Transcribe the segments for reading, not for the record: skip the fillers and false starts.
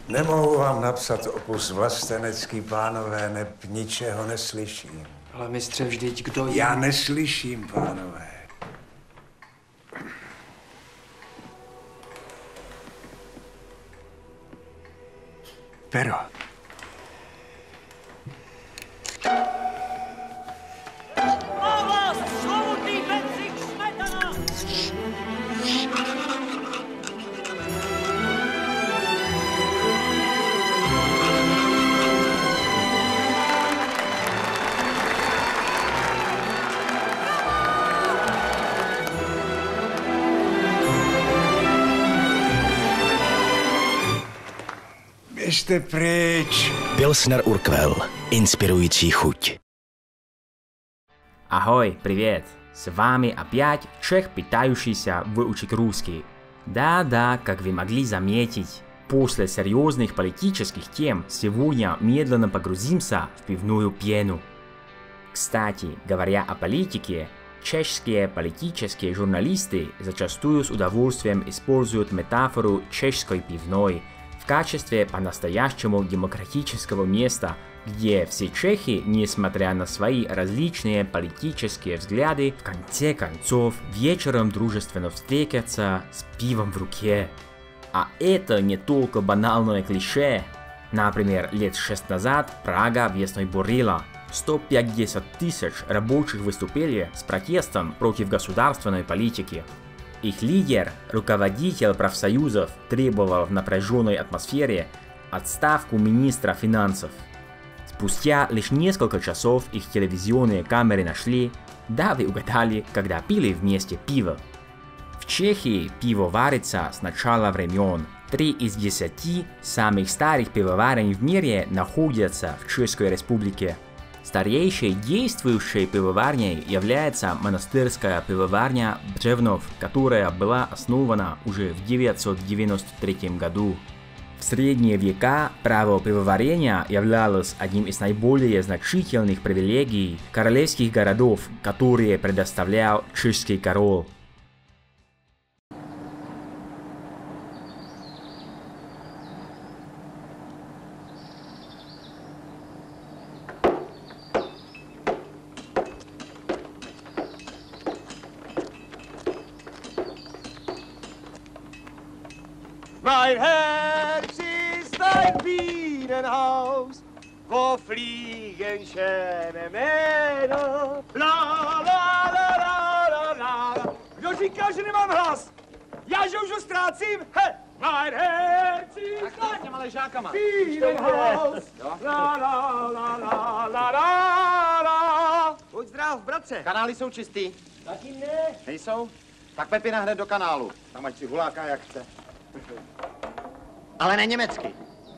Nemohu vám napsat opus vlastenecký, pánové, neb ničeho neslyším. Ale mistře, vždyť kdo je? Já neslyším, pánové. Pero. Běžte pryč. Pilsner Urquell. Inspirující chuť. Ahoj, привет! С вами опять человек, пытающийся выучить русский. Да, как вы могли заметить, после серьезных политических тем сегодня медленно погрузимся в пивную пену. Кстати, говоря о политике, чешские политические журналисты зачастую с удовольствием используют метафору чешской пивной в качестве по-настоящему демократического места, где все чехи, несмотря на свои различные политические взгляды, в конце концов вечером дружественно встретятся с пивом в руке. А это не только банальное клише. Например, лет 6 назад Прага весной бурила. 150 тысяч рабочих выступили с протестом против государственной политики. Их лидер, руководитель профсоюзов, требовал в напряженной атмосфере отставку министра финансов. Спустя лишь несколько часов их телевизионные камеры нашли, да вы угадали, когда пили вместе пиво. В Чехии пиво варится с начала времен. 3 из 10 самых старых пивоварен в мире находятся в Чешской Республике. Старейшей действующей пивоварней является монастырская пивоварня Бřevnov, которая была основана уже в 993 году. В средние века право пивоварения являлось одним из наиболее значительных привилегий королевских городов, которые предоставлял чешский король. Mein Herz ist ein Bienenhaus, wo fliegen schöne Mädel. La la la la la la. Kdo říká, že nemám hlas? Já že už ho ztrácím? He! Mein Herz ist ein Bienenhaus. La la la la la la la. Buď zdrav, bratře. Kanály jsou čistý. Zatím ne. Nejsou? Tak Pepina hned do kanálu. Tam ať si huláká jak chce. Ale ne německy.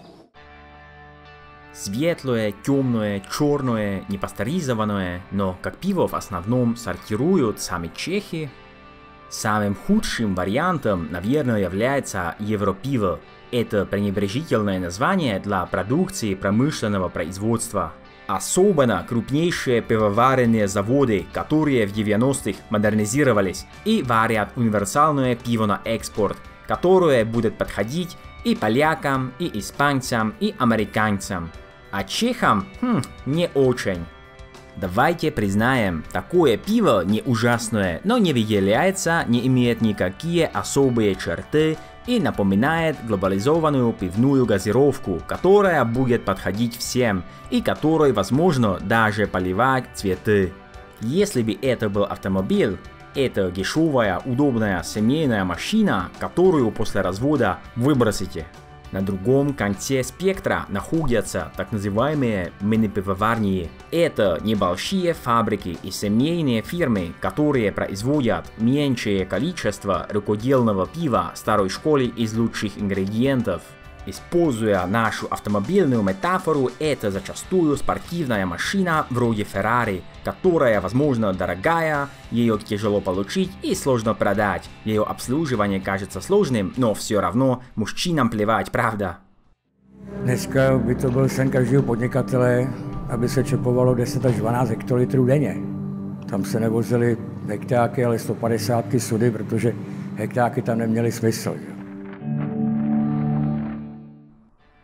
Светлое, темное, черное, непастеризованное, но как пиво в основном сортируют сами чехи. Самым худшим вариантом, наверное, является европиво. Это пренебрежительное название для продукции промышленного производства. Особенно крупнейшие пивоваренные заводы, которые в 90-х модернизировались и варят универсальное пиво на экспорт, которое будет подходить и полякам, и испанцам, и американцам. А чехам, не очень. Давайте признаем, такое пиво не ужасное, но не выделяется, не имеет никакие особые черты и напоминает глобализованную пивную газировку, которая будет подходить всем и которой возможно даже поливать цветы. Если бы это был автомобиль, это дешевая, удобная семейная машина, которую после развода выбросите. На другом конце спектра находятся так называемые мини-пивоварни. Это небольшие фабрики и семейные фирмы, которые производят меньшее количество рукодельного пива старой школы из лучших ингредиентов. Используя нашу автомобильную метафору, это зачастую спортивная машина вроде Ferrari, которая, возможно, дорогая, ее тяжело получить и сложно продать. Ее обслуживание кажется сложным, но все равно мужчинам плевать, правда? Dneska by to byl sen každého podnikatele, aby se čepovalo 10 až 12 hektolitrů denně. Tam se nevozily hektáky, ale 150 sudy, protože hektáky tam neměly smysl.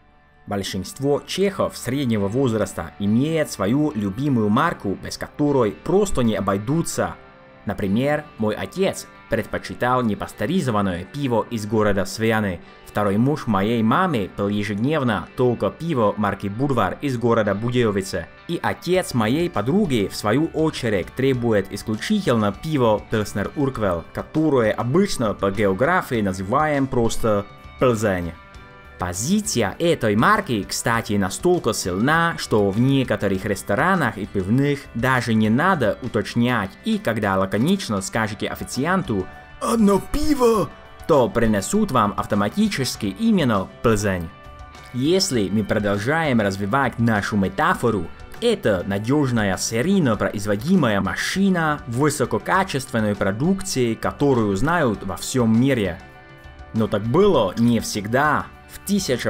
Большинство чехов среднего возраста имеет свою любимую марку, без которой просто не обойдутся. Например, мой отец предпочитал непастеризованное пиво из города Свяны. Второй муж моей мамы пил ежедневно только пиво марки Будвар из города Буденовице. И отец моей подруги, в свою очередь, требует исключительно пиво Pilsner Urquell, которое обычно по географии называем просто Плзень. Позиция этой марки, кстати, настолько сильна, что в некоторых ресторанах и пивных даже не надо уточнять, и когда лаконично скажете официанту «одно пиво», то принесут вам автоматически именно Плзень. Если мы продолжаем развивать нашу метафору, это надежная серийно производимая машина высококачественной продукции, которую знают во всем мире. Но так было не всегда. В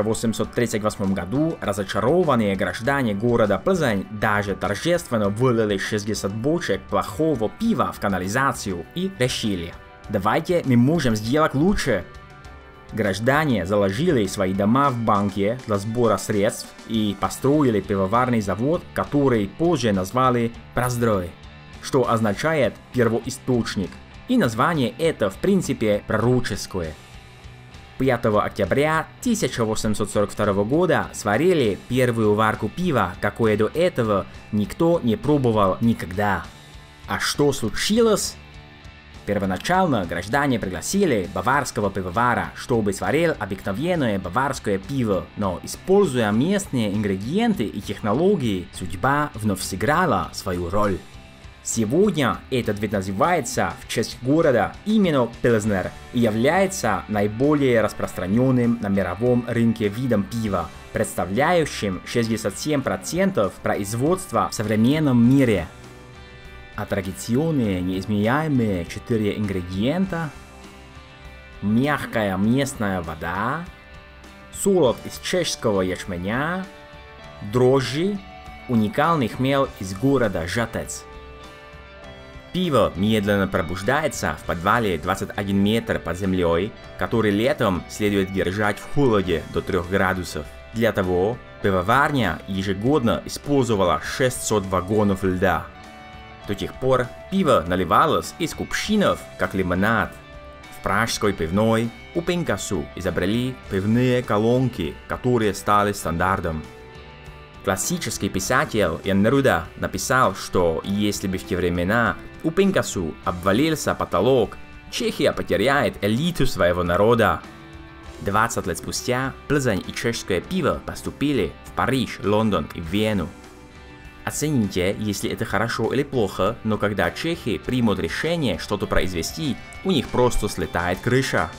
1838 году разочарованные граждане города Плзень даже торжественно вылили 60 бочек плохого пива в канализацию и решили: давайте мы можем сделать лучше. Граждане заложили свои дома в банке для сбора средств и построили пивоварный завод, который позже назвали Проздрой, что означает первоисточник, и название это в принципе пророческое. 5 октября 1842 года сварили первую варку пива, какое до этого никто не пробовал никогда. А что случилось? Первоначально граждане пригласили баварского пивовара, чтобы сварил обыкновенное баварское пиво, но используя местные ингредиенты и технологии, судьба вновь сыграла свою роль. Сегодня этот вид называется в честь города именно Пилзнер и является наиболее распространенным на мировом рынке видом пива, представляющим 67% производства в современном мире. А традиционные неизменяемые 4 ингредиента – мягкая местная вода, солод из чешского ячменя, дрожжи, уникальный хмель из города Жатец. Пиво медленно пробуждается в подвале 21 метр под землей, который летом следует держать в холоде до 3 градусов. Для того пивоварня ежегодно использовала 600 вагонов льда. До тех пор пиво наливалось из кувшинов, как лимонад. В пражской пивной у Пинкасу изобрели пивные колонки, которые стали стандартом. Классический писатель Ян Неруда написал, что если бы в те времена у Пинкасу обвалился потолок, Чехия потеряет элиту своего народа. 20 лет спустя Плзень и чешское пиво поступили в Париж, Лондон и Вену. Оцените, если это хорошо или плохо, но когда чехи примут решение что-то произвести, у них просто слетает крыша.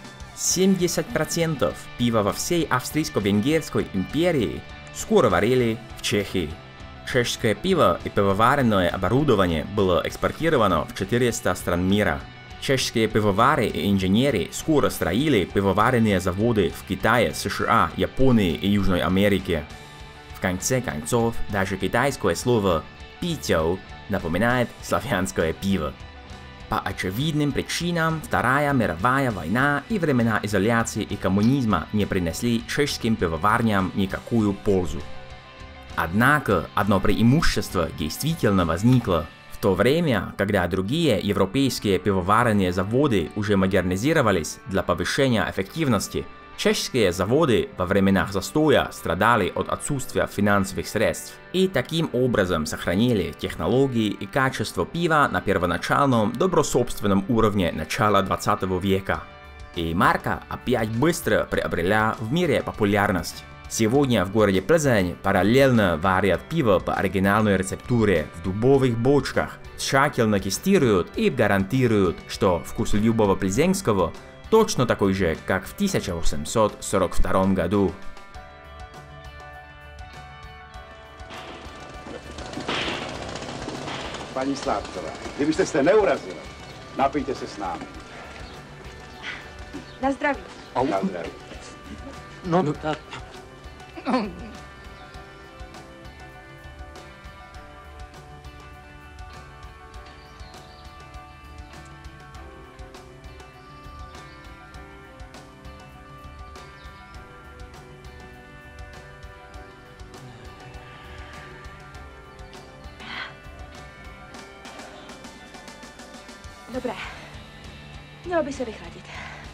70% пива во всей Австрийско-Венгерской империи скоро варили в Чехии. Чешское пиво и пивоваренное оборудование было экспортировано в 400 стран мира. Чешские пивовары и инженеры скоро строили пивоваренные заводы в Китае, США, Японии и Южной Америке. В конце концов, даже китайское слово «питьё» напоминает славянское пиво. По очевидным причинам Вторая мировая война и времена изоляции и коммунизма не принесли чешским пивоварням никакую пользу. Однако одно преимущество действительно возникло. В то время, когда другие европейские пивоваренные заводы уже модернизировались для повышения эффективности, чешские заводы во временах застоя страдали от отсутствия финансовых средств и таким образом сохранили технологии и качество пива на первоначальном добрособственном уровне начала 20 века. И марка опять быстро приобрела в мире популярность. Сегодня в городе Плзень параллельно варят пиво по оригинальной рецептуре в дубовых бочках, тщательно тестируют и гарантируют, что вкус любого плзенского точно такой же, как в 1842 году. Paní Sládková, kdybyste se neurazila, napijte se s námi. Na zdraví. Na zdraví. No tak. Dobré. Mělo by se vychladit.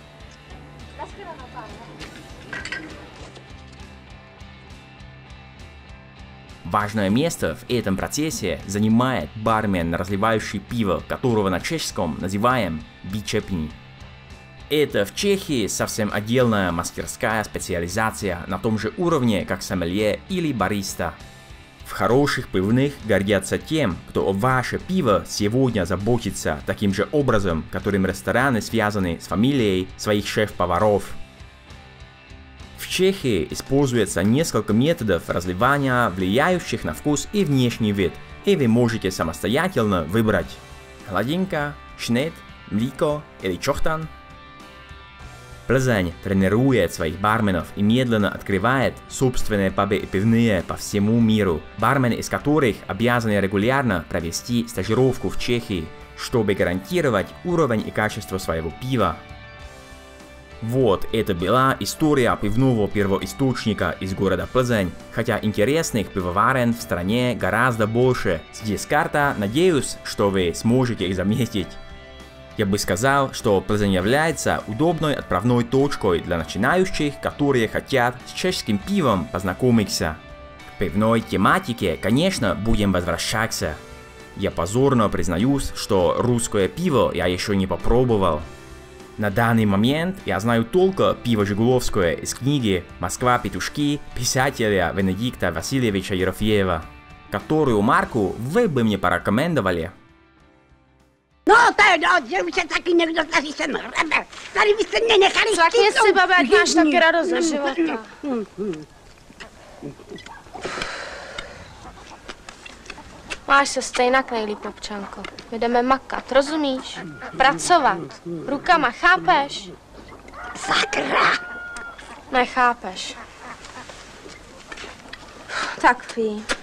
Важное место в этом процессе занимает бармен, разливающий пиво, которого на чешском называем бичепни. Это в Чехии совсем отдельная мастерская специализация на том же уровне, как сомелье или бариста. В хороших пивных гордятся тем, кто о ваше пиво сегодня заботится таким же образом, которым рестораны связаны с фамилией своих шеф-поваров. В Чехии используется несколько методов разливания, влияющих на вкус и внешний вид, и вы можете самостоятельно выбрать хладинка, шнит, млико или чохтан. Плзень тренирует своих барменов и медленно открывает собственные пабы и пивные по всему миру, бармены из которых обязаны регулярно провести стажировку в Чехии, чтобы гарантировать уровень и качество своего пива. Вот это была история пивного первоисточника из города Плзень, хотя интересных пивоварен в стране гораздо больше. Здесь карта, надеюсь, что вы сможете их заметить. Я бы сказал, что Плзень является удобной отправной точкой для начинающих, которые хотят с чешским пивом познакомиться. К пивной тематике, конечно, будем возвращаться. Я позорно признаюсь, что русское пиво я еще не попробовал. На данный момент я знаю только пиво Жигулевское из книги «Москва петушки» писателя Венедикта Васильевича Ерофеева. Которую марку вы бы мне порекомендовали? No, to je dost, že už se taky někdo tady sem hrabe. Tady byste mě nechali Slakni si, baba, ať máš taky radost ze života. Máš se stejnak nejlíp, občanko. My jdeme makat, rozumíš? Pracovat. Rukama, chápeš? Sakra! Nechápeš. Tak, ví.